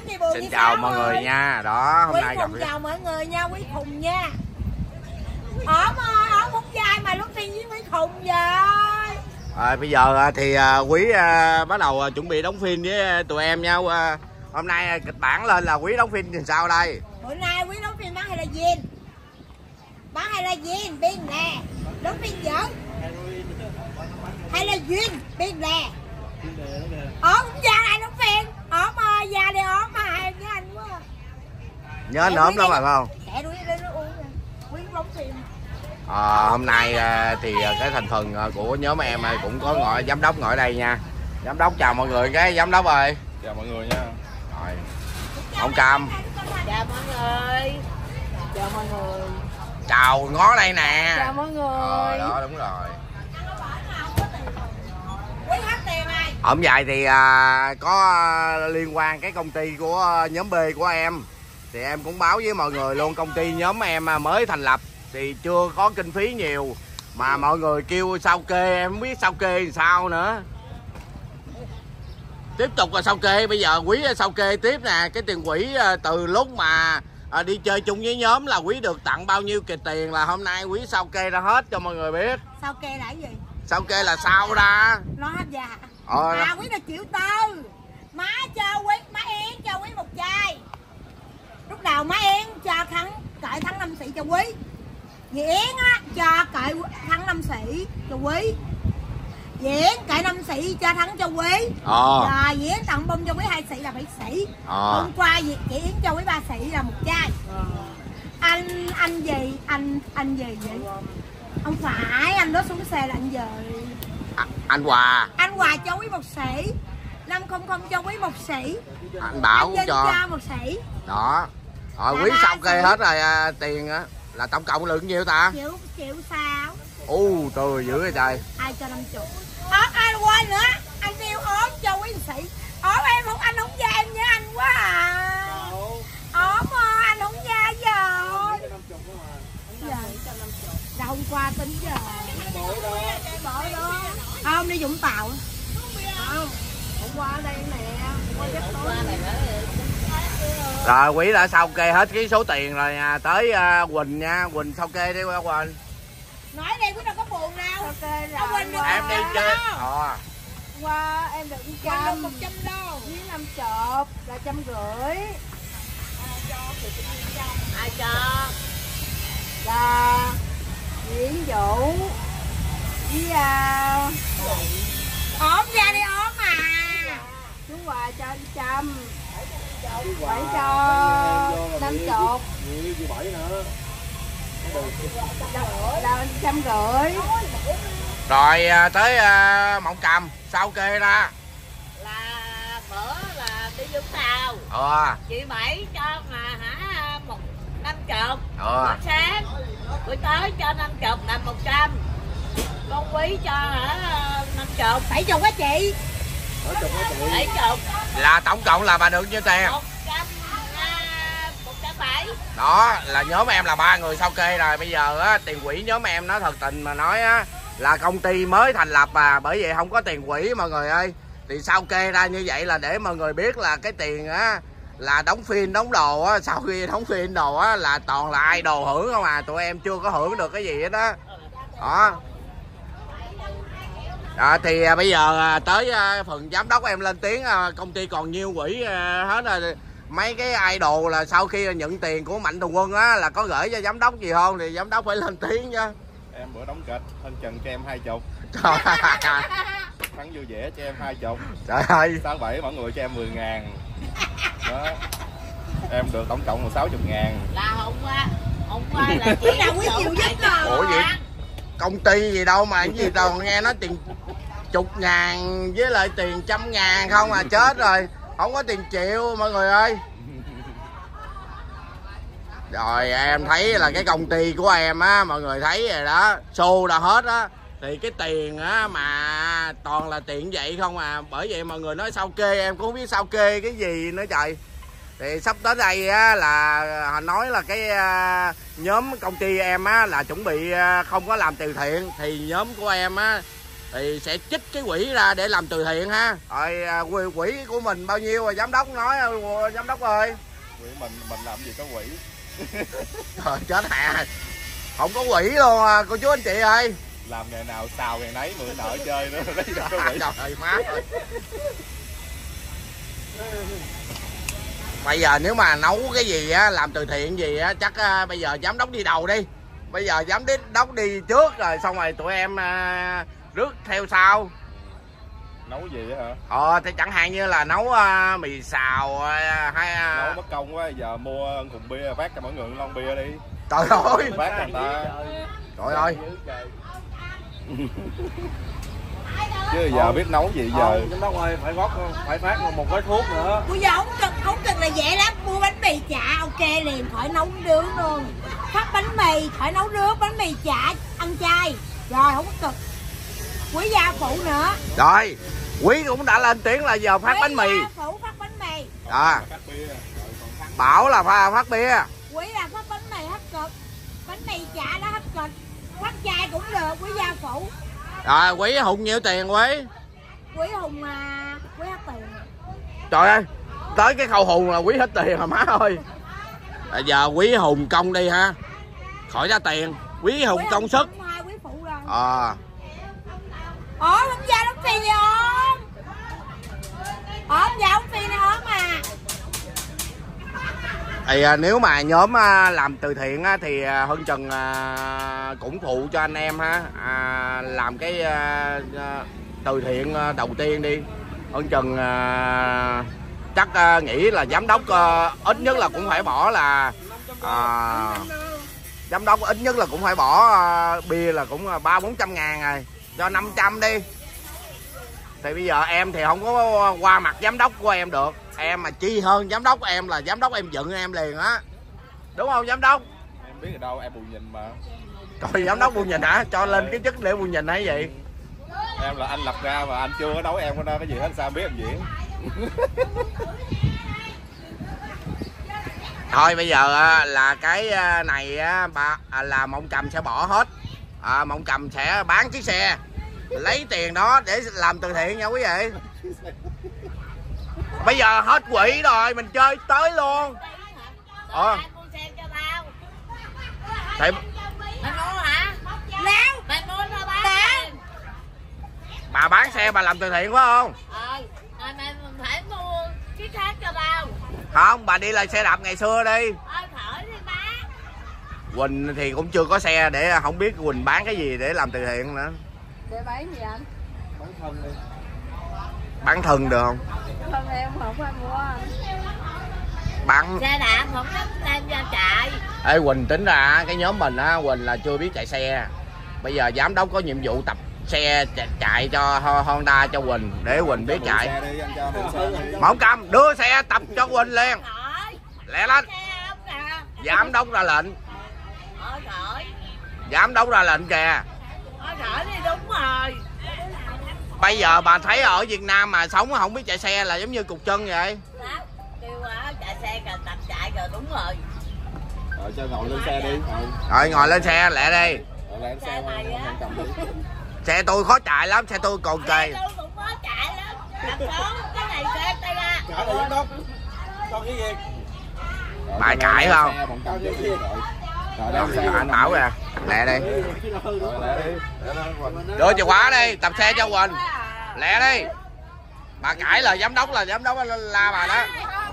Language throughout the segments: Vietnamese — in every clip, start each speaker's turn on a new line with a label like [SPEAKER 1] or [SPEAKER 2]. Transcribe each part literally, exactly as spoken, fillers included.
[SPEAKER 1] Xin chào mọi người nha. Đó, hôm
[SPEAKER 2] Quý
[SPEAKER 1] nay gặp
[SPEAKER 2] chào mọi người nha, Quý Khùng nha. Ổn ơi, ổn không dai mà lúc tiên với Quý Khùng vậy.
[SPEAKER 1] À, bây giờ thì uh, Quý uh, bắt đầu uh, chuẩn bị đóng phim với tụi em nha. Uh, hôm nay uh, kịch bản lên là Quý đóng phim thì sao đây?
[SPEAKER 2] Bữa nay Quý đóng phim bán hay là Duyên? Bán hay là Duyên, biên nè. Đóng phim dở. Hay là Duyên, biên nè. Ổn không dai ai đóng phim? Ổn ơi, da đi ổn mà nha anh quá.
[SPEAKER 1] Nhớ nớm lắm phải không?
[SPEAKER 2] Kẻ đuổi lên nó uống nè. Quý đóng phim.
[SPEAKER 1] À, hôm nay uh, thì uh, cái thành phần uh, của nhóm em uh, cũng có ngồi giám đốc ngồi đây nha. Giám đốc chào mọi người cái giám đốc ơi.
[SPEAKER 3] Chào mọi người nha.
[SPEAKER 1] Rồi. Ông Cam.
[SPEAKER 2] Chào mọi người. Chào mọi người.
[SPEAKER 1] Chào ngó đây nè.
[SPEAKER 2] Chào mọi người.
[SPEAKER 1] Ờ, đó đúng rồi.
[SPEAKER 2] Quý hết tiền này.
[SPEAKER 1] Hôm dài thì à, có à, liên quan cái công ty của à, nhóm B của em thì em cũng báo với mọi người luôn, công ty nhóm em à, mới thành lập thì chưa có kinh phí nhiều mà mọi người kêu sao kê, em không biết sao kê thì sao nữa. Tiếp tục là sao kê, bây giờ Quý sao kê tiếp nè, cái tiền quỹ à, từ lúc mà à, đi chơi chung với nhóm là Quý được tặng bao nhiêu kìa tiền là hôm nay Quý sao kê ra hết cho mọi người biết.
[SPEAKER 2] Sao kê là cái gì?
[SPEAKER 1] Sao kê là sao ra?
[SPEAKER 2] Nó hết già.
[SPEAKER 1] Ờ,
[SPEAKER 2] à Quý là triệu tư. Má cho Quý, má Yến cho Quý một chai. Lúc đầu má Yến cho thắng cởi thắng năm sĩ cho Quý. Dì Yến á cho cởi thắng năm sĩ cho Quý. Dì Yến cởi năm sĩ cho thắng cho Quý.
[SPEAKER 1] Ờ.
[SPEAKER 2] Rồi dì Yến tặng bông cho Quý hai sĩ là bảy sĩ.
[SPEAKER 1] Ờ.
[SPEAKER 2] Hôm qua dì, chị Yến cho Quý ba sĩ là một chai. Ờ. Anh anh gì anh anh gì vậy? Không phải, anh đó xuống xe là anh gì?
[SPEAKER 1] À, anh Hòa.
[SPEAKER 2] Anh Hòa cho Quý một sĩ. năm không không cho Quý một sĩ.
[SPEAKER 1] Anh Bảo cũng cho.
[SPEAKER 2] cho một sĩ.
[SPEAKER 1] Đó. Rồi Quý sau kê hết rồi à, tiền á là tổng cộng lượng nhiêu ta?
[SPEAKER 2] Triệu triệu sáu.
[SPEAKER 1] U trời dữ vậy trời.
[SPEAKER 2] Ai cho năm chục. Ốm anh quên nữa. Anh yêu ốm cho Quý một sĩ. Ốm em không, anh không ra em nhớ anh quá à. Ốm ơi, anh không ra rồi. Giờ đâu hôm qua tính giờ. Bỏ đó. Không đi Vũng Tàu. Không. Hôm qua ở đây nè. Hôm qua tối này.
[SPEAKER 1] Rồi Quý đã sao kê hết cái số tiền rồi nha. Tới uh, Quỳnh nha, Quỳnh sao kê đi qua Quỳnh.
[SPEAKER 2] Nói đi Quý đâu có buồn đâu. Okay, rồi. Quỳnh được
[SPEAKER 1] em đi chơi. Ờ.
[SPEAKER 2] Qua em được một trăm. một trăm đâu. Với năm chục là trăm rưỡi. Ai cho? Là Nguyễn Vũ với uh... ốm ra đi ốm mà. Chú Hòa cho anh trăm. Bảy cho năm chục. Là trăm rưỡi.
[SPEAKER 1] Rồi à, tới à, Mộng Cầm sao kê ra?
[SPEAKER 4] Là bữa là đi Vũng Tàu.
[SPEAKER 1] Ờ.
[SPEAKER 4] Chị Bảy cho mà hả một năm chục.
[SPEAKER 1] Ờ.
[SPEAKER 4] Buổi sáng buổi tối cho năm chục là một trăm. Con Quý cho hả năm chục.
[SPEAKER 2] Bảy chục á chị.
[SPEAKER 4] Bảy chục.
[SPEAKER 1] Là tổng cộng là bà được nhiêu tiền?
[SPEAKER 4] Một trăm một trăm bảy.
[SPEAKER 1] Đó là nhóm em là ba người sao kê rồi. Bây giờ á, tiền quỹ nhóm em nó thật tình mà nói á, là công ty mới thành lập à, bởi vậy không có tiền quỹ mọi người ơi. Thì sao kê ra như vậy là để mọi người biết là cái tiền á là đóng phim đóng đồ á, sau khi đóng phim đồ á là toàn là idol hưởng không à, tụi em chưa có hưởng được cái gì hết đó. Đó. À, thì à, bây giờ à, tới à, phần giám đốc em lên tiếng, à, công ty còn nhiêu quỹ à, hết rồi. Mấy cái idol là sau khi nhận tiền của Mạnh Thường Quân á là có gửi cho giám đốc gì không thì giám đốc phải lên tiếng chứ.
[SPEAKER 3] Em bữa đóng kịch Thân Trần cho em hai chục. Thắng vui vẻ cho em hai chục.
[SPEAKER 1] Trời ơi.
[SPEAKER 3] Sáu bảy mọi người cho em mười ngàn. Đó. Em được tổng cộng là sáu mươi ngàn.
[SPEAKER 4] Là hôm qua hôm qua là chị
[SPEAKER 2] nào Quý chịu nhất rồi.
[SPEAKER 1] Ủa gì? Công ty gì đâu mà cái gì đâu nghe nói tiền chục ngàn với lại tiền trăm ngàn không à, chết rồi. Không có tiền triệu mọi người ơi. Rồi em thấy là cái công ty của em á, mọi người thấy rồi đó, xô đã hết á. Thì cái tiền á mà toàn là tiền vậy không à. Bởi vậy mọi người nói sao kê, em cũng không biết sao kê cái gì nữa trời. Thì sắp tới đây á là họ nói là cái uh, nhóm công ty em á là chuẩn bị uh, không có làm từ thiện. Thì nhóm của em á thì sẽ trích cái quỹ ra để làm từ thiện ha. Rồi quỹ, quỹ của mình bao nhiêu rồi giám đốc nói, giám đốc ơi.
[SPEAKER 3] Quỹ mình mình làm gì có quỹ.
[SPEAKER 1] Trời chết hả, không có quỹ luôn à, cô chú anh chị ơi.
[SPEAKER 3] Làm ngày nào xào ngày nấy, mượn nợ chơi nữa lấy đâu có quỹ.
[SPEAKER 1] Trời má ơi. Bây giờ nếu mà nấu cái gì á, làm từ thiện gì á, chắc à, bây giờ giám đốc đi đầu đi. Bây giờ giám đốc đi trước rồi xong rồi tụi em à, rước theo sau.
[SPEAKER 3] Nấu gì á hả?
[SPEAKER 1] Ờ thì chẳng hạn như là nấu uh, mì xào uh, hay uh...
[SPEAKER 3] nấu mất công quá, giờ mua thùng bia phát cho mọi người lon bia đi.
[SPEAKER 1] Trời ơi.
[SPEAKER 3] Phát cho người ta.
[SPEAKER 1] Trời ơi.
[SPEAKER 3] Chứ giờ biết nấu gì giờ.
[SPEAKER 5] Giám đốc ơi, phải gót phải phát một gói thuốc nữa.
[SPEAKER 2] Bây giờ không cần không cần là dễ lắm, mua bánh mì chả ok liền, khỏi nấu nướng luôn. Phát bánh mì khỏi nấu nướng, bánh mì chả ăn chay. Rồi không có cực. Quý gia phụ nữa.
[SPEAKER 1] Rồi, Quý cũng đã lên tiếng là giờ phát
[SPEAKER 2] Quý
[SPEAKER 1] bánh mì.
[SPEAKER 2] Gia phụ phát bánh mì.
[SPEAKER 1] À. Bảo là pha phát bia.
[SPEAKER 2] Quý là phát bánh mì hết cực. Bánh mì chả đó hết cực. Phát chay cũng được, quý gia phụ.
[SPEAKER 1] Rồi, Quý Hùng nhiêu tiền Quý?
[SPEAKER 2] Quý Hùng à, Quý hết tiền.
[SPEAKER 1] Trời ơi, tới cái khâu Hùng là Quý hết tiền rồi má ơi. Bây giờ Quý Hùng công đi ha. Khỏi ra tiền, Quý Hùng
[SPEAKER 2] Quý
[SPEAKER 1] công sức.
[SPEAKER 2] Hai quý phụ rồi.
[SPEAKER 1] À.
[SPEAKER 2] Ủa không ra đóng tiền gì không? Ủa không ra đóng tiền này ốm mà.
[SPEAKER 1] Thì à, nếu mà nhóm à, làm từ thiện á, thì à, Hân Trần à, cũng phụ cho anh em ha, à, làm cái à, từ thiện à, đầu tiên đi. Hân Trần à, chắc à, nghĩ là giám đốc à, ít nhất là cũng phải bỏ là à, giám đốc ít nhất là cũng phải bỏ à, bia là cũng ba bốn trăm ngàn rồi, cho năm trăm đi. Thì bây giờ em thì không có qua mặt giám đốc của em được, em mà chi hơn giám đốc em là giám đốc em giận em liền á, đúng không giám đốc?
[SPEAKER 3] Em biết ở đâu, em bù nhìn mà.
[SPEAKER 1] Trời, giám đốc bù nhìn hả? Cho lên cái chức để bù nhìn hay gì?
[SPEAKER 3] Em là anh lập ra mà anh chưa có đấu em có ra cái gì hết, sao biết em diễn.
[SPEAKER 1] Thôi bây giờ là cái này bà là Mộng Cầm sẽ bỏ hết, à, Mộng Cầm sẽ bán chiếc xe, lấy tiền đó để làm từ thiện nha quý vị. Bây giờ hết quỹ rồi, mình chơi tới luôn. Ờ. Thì...
[SPEAKER 4] Mày mua hả?
[SPEAKER 2] Nào.
[SPEAKER 4] Mày mua cho bán.
[SPEAKER 1] Bà bán xe bà làm từ thiện phải không?
[SPEAKER 4] Ờ, rồi mày phải mua chiếc khác cho tao.
[SPEAKER 1] Không, bà đi lại xe đạp ngày xưa đi.
[SPEAKER 4] Thôi khỏi đi bán.
[SPEAKER 1] Quỳnh thì cũng chưa có xe để không biết Quỳnh bán cái gì để làm từ thiện nữa.
[SPEAKER 6] Để bán gì anh?
[SPEAKER 5] Bán thân đi.
[SPEAKER 1] Bán thân được không?
[SPEAKER 6] Thân em không phải mua anh.
[SPEAKER 1] Bán
[SPEAKER 4] Xe đạp không có đem ra chạy.
[SPEAKER 1] Ê Quỳnh, tính ra cái nhóm mình á, Quỳnh là chưa biết chạy xe. Bây giờ giám đốc có nhiệm vụ tập xe chạy cho Honda cho Quỳnh để Quỳnh biết chạy. Mộng Cầm đưa xe tập cho Quỳnh liền. Lẹ lên. Giám đốc ra lệnh.
[SPEAKER 4] Thôi khỏi.
[SPEAKER 1] Giám đốc ra lệnh kìa.
[SPEAKER 4] Thôi khỏi đi, đúng rồi.
[SPEAKER 1] Bây giờ bà thấy ở Việt Nam mà sống không biết chạy xe là giống như cục chân vậy.
[SPEAKER 4] Đó, kêu á, chạy xe cần tập chạy rồi, đúng rồi.
[SPEAKER 3] Rồi cho ngồi lên xe đi. Rồi,
[SPEAKER 1] rồi ngồi lên xe lẹ đi.
[SPEAKER 3] Rồi lên xe,
[SPEAKER 4] Xe mày á.
[SPEAKER 1] Xe tôi khó chạy lắm, xe tôi còn
[SPEAKER 4] Xe
[SPEAKER 1] kì.
[SPEAKER 4] tôi cũng có chạy lắm. Đặt xuống, cái này xe tay ra.
[SPEAKER 5] Trả lại giám đốc. Con cái gì?
[SPEAKER 1] Bài cãi không?
[SPEAKER 3] Rồi,
[SPEAKER 1] Rồi, anh Bảo kìa, lẹ đi.
[SPEAKER 3] rồi lẹ đi.
[SPEAKER 1] Đưa chìa khóa đi, tập xe cho Quỳnh. Lẹ đi. Bà cãi là giám đốc là giám đốc la bà đó.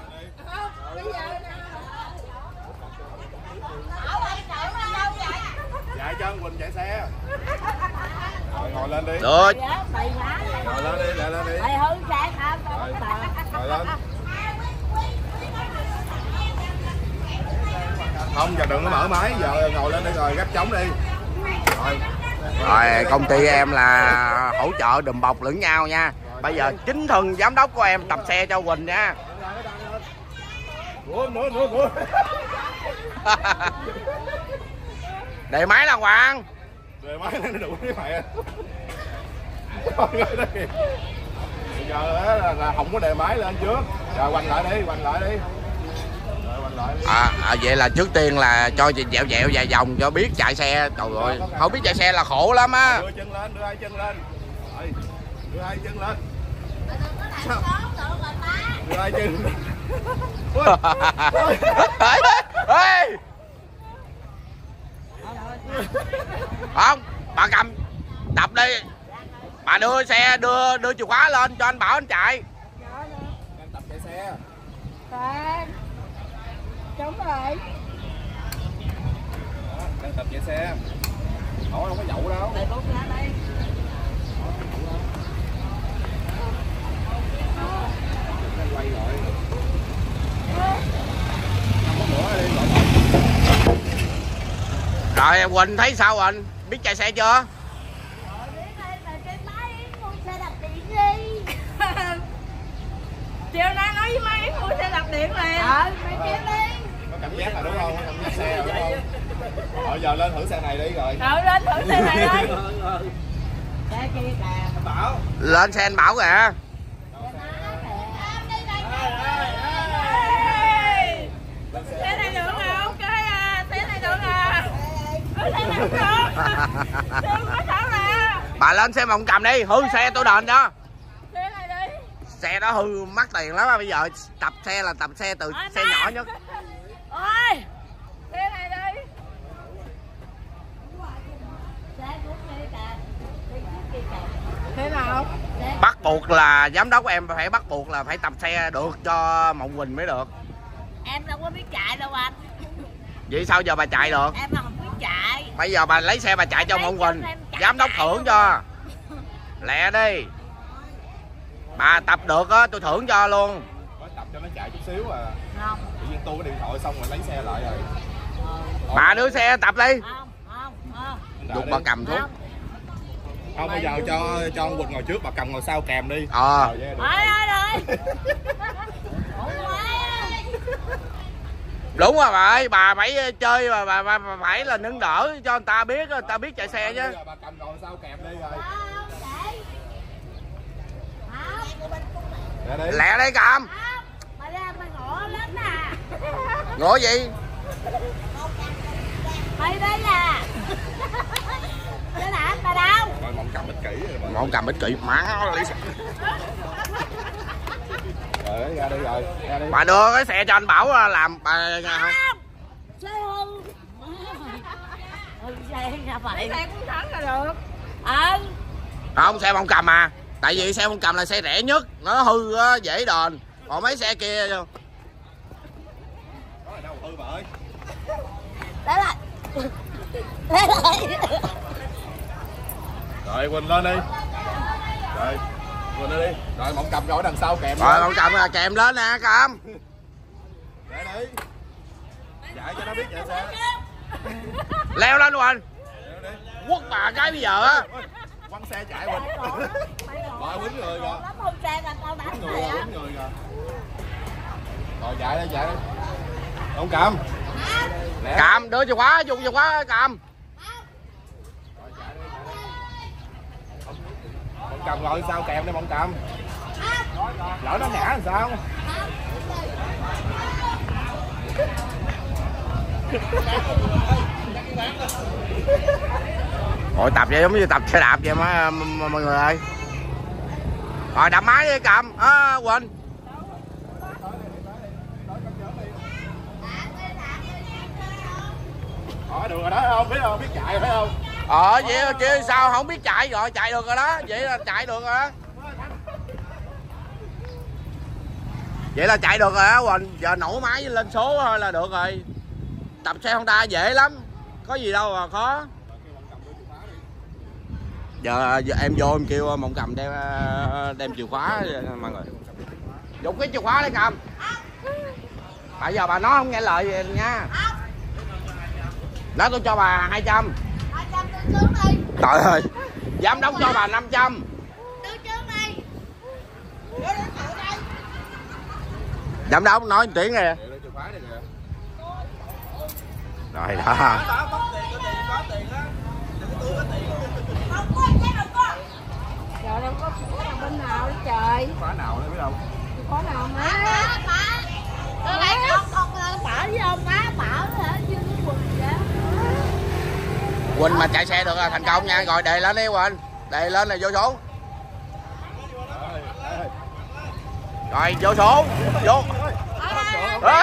[SPEAKER 3] Chạy cho Quỳnh chạy xe. Rồi ngồi lên đi.
[SPEAKER 1] Được.
[SPEAKER 4] Mày hả?
[SPEAKER 3] Ngồi lên đi, lẹ lên đi.
[SPEAKER 4] Mày hư xe hả?
[SPEAKER 3] Rồi, ngồi lên. Không, giờ đừng có mở máy, giờ ngồi lên đi rồi gấp trống đi. Rồi.
[SPEAKER 1] Rồi công ty em là hỗ trợ đùm bọc lẫn nhau nha. Bây giờ chính thân giám đốc của em tập xe cho Quỳnh nha.
[SPEAKER 3] Nữa, nữa, nữa, nữa.
[SPEAKER 1] Đề máy là Hoàng.
[SPEAKER 3] Đề máy nó đủ với mày. Thôi đi. Bây giờ là, là không có đề máy lên trước. Rồi quanh lại đi, quanh lại đi. Rồi quanh lại đi.
[SPEAKER 1] À, à vậy là trước tiên là cho chị dẹo dẹo vài vòng cho biết chạy xe. Trời ơi, không biết chạy xe là khổ lắm á.
[SPEAKER 3] Đưa chân lên, đưa hai chân lên. Đưa hai chân lên.
[SPEAKER 4] Sao?
[SPEAKER 3] Đưa hai chân.
[SPEAKER 1] Ê! Không, bà cầm đập đi. Bà đưa xe đưa đưa chìa khóa lên cho anh Bảo anh chạy.
[SPEAKER 3] Đang tập chạy xe.
[SPEAKER 6] Khoan. Đúng rồi.
[SPEAKER 3] Đó, đang tập chạy xe. Hỏi không có nhậu đâu.
[SPEAKER 4] Mày bút ra đây.
[SPEAKER 3] Quay rồi. Không có nữa đi gọi.
[SPEAKER 1] Rồi em Quỳnh thấy sao Quỳnh? Biết chạy xe chưa?
[SPEAKER 2] Chiều nay nói với mấy mua xe đạp điện liền.
[SPEAKER 6] Ờ, mày kêu đi.
[SPEAKER 3] Có cảm giác là đúng không? Có cảm giác xe rồi đúng không? Rồi giờ lên thử xe này đi rồi.
[SPEAKER 2] Rồi lên thử xe này đi.
[SPEAKER 4] Xe kia kìa.
[SPEAKER 5] Bảo.
[SPEAKER 1] Lên xe anh Bảo kìa.
[SPEAKER 2] Xe này được không? Cái xe này được à? Xe này được không? Đừng có sợ nè.
[SPEAKER 1] Bà lên xe mộng cầm đi, hư xe tôi đền đó.
[SPEAKER 2] Xe này đi.
[SPEAKER 1] Xe đó hư mắc tiền lắm, bây giờ tập xe là tập xe từ xe nhỏ nhất.
[SPEAKER 2] Ôi, xe này đi.
[SPEAKER 4] Xe của kia kìa. Xe của kia kìa.
[SPEAKER 2] Xe nào?
[SPEAKER 1] Bắt buộc là giám đốc em phải bắt buộc là phải tập xe được cho Mộng Quỳnh mới được.
[SPEAKER 4] Em đâu có biết chạy đâu anh.
[SPEAKER 1] Vậy sao giờ bà chạy được?
[SPEAKER 4] Em không biết chạy.
[SPEAKER 1] Bây giờ bà lấy xe bà chạy cho Mộng Quỳnh, giám đốc thưởng cho. Lẹ đi. Bà tập được á tôi thưởng cho luôn.
[SPEAKER 3] Mới tập cho nó chạy chút xíu à.
[SPEAKER 4] Không.
[SPEAKER 3] Tự nhiên tu cái điện thoại xong rồi lấy xe lại rồi.
[SPEAKER 1] Bà đưa xe tập đi.
[SPEAKER 4] Không, không, không.
[SPEAKER 1] Dục bà cầm thuốc.
[SPEAKER 4] Không.
[SPEAKER 3] Không, bây giờ cho cho ông Quỳnh ngồi trước, bà cầm ngồi sau kèm đi.
[SPEAKER 1] Ờ.
[SPEAKER 3] Rồi, yeah, được.
[SPEAKER 4] Thôi thôi rồi. Ủa quá.
[SPEAKER 1] Đúng rồi bà ơi, bà phải chơi mà bà, bà, bà phải là nâng đỡ cho người ta biết, người ta biết chạy xe chứ.
[SPEAKER 3] Bây giờ bà cầm ngồi sau kèm đi rồi. Để đi.
[SPEAKER 1] Lẹ đi cầm.
[SPEAKER 4] Mày ra mày ngộ lắm nè.
[SPEAKER 1] Ngộ gì?
[SPEAKER 4] Mày đây à. Đây là anh bà đâu?
[SPEAKER 3] Rồi mộng cầm ích kỷ rồi bà.
[SPEAKER 1] Mộng cầm ích kỷ má lấy xe.
[SPEAKER 3] Rồi ra đi rồi, ra đi.
[SPEAKER 1] Bà đưa cái xe cho anh Bảo làm bà không?
[SPEAKER 4] Xe hư. Hư xe nha phải.
[SPEAKER 2] Xe cũng thẳng là được.
[SPEAKER 4] Ờ.
[SPEAKER 1] Không, xe mộng cầm mà. Tại vì xe mộng cầm là xe rẻ nhất, nó hư á, dễ đền. Còn mấy xe kia
[SPEAKER 3] Đó là đâu hư bà ơi.
[SPEAKER 4] Đấy là. Đấy là.
[SPEAKER 3] Rồi Quỳnh lên đi. Rồi Quỳnh lên đi. Rồi mộng cầm ngồi đằng sau kèm.
[SPEAKER 1] rồi mộng cầm là kèm lên nè cầm.
[SPEAKER 3] Để đi. Chạy cho nó biết chạy xe.
[SPEAKER 1] Leo lên Quỳnh.
[SPEAKER 3] Leo đi.
[SPEAKER 1] Quất bà cái bây giờ á.
[SPEAKER 3] Quăng xe chạy Quỳnh. Rồi quýnh người kìa.
[SPEAKER 4] Lắm không xe là tao đánh
[SPEAKER 3] Quýnh người
[SPEAKER 4] mày
[SPEAKER 3] kìa,
[SPEAKER 4] á.
[SPEAKER 3] quýnh người kìa. Rồi chạy đi, chạy đi. Ông cầm. Lẹ.
[SPEAKER 1] Cầm đưa chìa khóa, dùng chìa khóa cầm.
[SPEAKER 3] Rồi chạy đi, chạy đi. Mộng cầm ngồi sau kèm đi mộng cầm. Lỡ nó ngã làm sao?
[SPEAKER 1] Rồi tập vậy giống như tập xe đạp vậy mà mọi người ơi. Rồi đập máy đi cầm. À, Quỳnh.
[SPEAKER 3] Ờ được rồi đó, không biết không biết chạy phải không?
[SPEAKER 1] Ờ vậy chứ sao không biết chạy rồi, chạy được rồi đó. Vậy là chạy được rồi đó. Vậy là chạy được rồi á Quỳnh. Giờ nổ máy lên số thôi là được rồi. Tập xe Honda dễ lắm. Có gì đâu mà khó. Giờ, giờ em vô em kêu Mộng Cầm đem đem chìa khóa mọi người. Dùng cái chìa khóa để cầm. Bây giờ bà nói không nghe lời gì nha. Đó tôi cho bà hai trăm.
[SPEAKER 2] hai trăm tư trước đi.
[SPEAKER 1] Trời ơi. Giám đốc cho bà năm trăm.
[SPEAKER 2] Tư trước đi. Vô đến thử đây.
[SPEAKER 1] Giám đốc nói một tiếng kìa.
[SPEAKER 3] Để chìa khóa đi kìa.
[SPEAKER 1] Rồi đó.
[SPEAKER 2] Không có xe đâu có.
[SPEAKER 6] Trời đâu có khóa nào bên nào đó trời.
[SPEAKER 3] Khóa nào đây biết đâu.
[SPEAKER 6] Khóa nào má.
[SPEAKER 2] Má, má. Tôi lấy con con bảo với ông má bảo hả chứ quần vậy.
[SPEAKER 1] Quỳnh mà chạy xe được là thành công nha. Rồi đề lên đi Quỳnh. Đề lên là vô số. Rồi vô số, vô. Đó.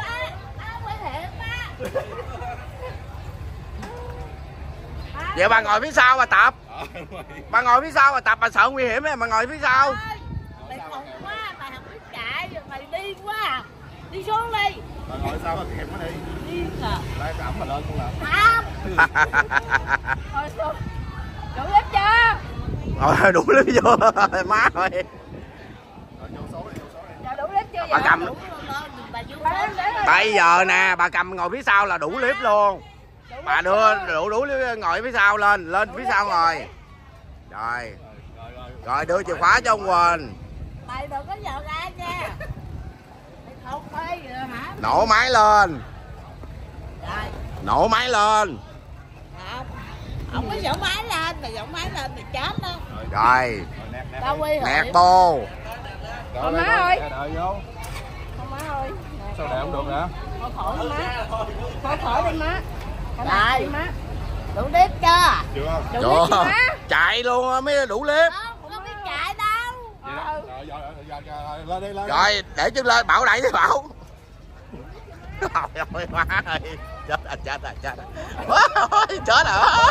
[SPEAKER 1] Vậy bà ngồi phía sau bà tập. Bà ngồi phía sau bà tập, bà sợ nguy hiểm ấy, bà ngồi phía sau.
[SPEAKER 4] Mày khùng quá, mày không biết chạy, mày điên quá à. Đi xuống đi.
[SPEAKER 3] Bà ngồi sao mà kẹp nó đi.
[SPEAKER 4] Điên à.
[SPEAKER 3] Lại ẩm mà lên không nào.
[SPEAKER 4] Không.
[SPEAKER 6] Thôi xuống. Đủ lếp chưa?
[SPEAKER 1] Rồi đủ lếp vô má ơi.
[SPEAKER 3] Rồi vô số đi, vô số đi.
[SPEAKER 6] Dạ đủ lếp chưa
[SPEAKER 1] Bà
[SPEAKER 6] vậy?
[SPEAKER 1] cầm.
[SPEAKER 4] Bà vô
[SPEAKER 6] Bà đem để rồi.
[SPEAKER 1] Bây giờ nè, bà cầm ngồi phía sau là đủ clip luôn. Bà đưa đủ đủ ngồi phía sau lên, lên phía sau ngồi. Rồi. Rồi đưa chìa khóa cho ông Quỳnh.
[SPEAKER 4] mày đừng có giờ ra nha. Mày không phê rồi hả?
[SPEAKER 1] Nổ máy lên.
[SPEAKER 4] Rồi.
[SPEAKER 1] Nổ máy lên.
[SPEAKER 4] Không. Không có dỗ máy lên, mày dỗ máy lên mày chết đó.
[SPEAKER 1] Rồi.
[SPEAKER 4] Tao quy
[SPEAKER 1] Nẹt bô.
[SPEAKER 6] Thôi má ơi.
[SPEAKER 5] Đợi vô.
[SPEAKER 6] Không má ơi.
[SPEAKER 5] Sao để không được hả?
[SPEAKER 6] Thôi khổ đi má. Thôi khổ đi má. Thôi
[SPEAKER 4] Rồi.
[SPEAKER 6] đi má.
[SPEAKER 4] Đủ đếp chưa?
[SPEAKER 3] Chưa.
[SPEAKER 6] Đủ
[SPEAKER 1] Trời
[SPEAKER 6] lếp chưa
[SPEAKER 1] ơi,
[SPEAKER 6] má?
[SPEAKER 1] chạy luôn á, mới đủ clip.
[SPEAKER 4] Không, không biết chạy đâu.
[SPEAKER 3] Vậy đó. Rồi, rồi, rồi, rồi, rồi, lên đi, lên đi.
[SPEAKER 1] Rồi, để chân lên, Bảo đẩy đi Bảo. Trời ơi, má ơi. Chết rồi, chết rồi, chết rồi. Chết rồi.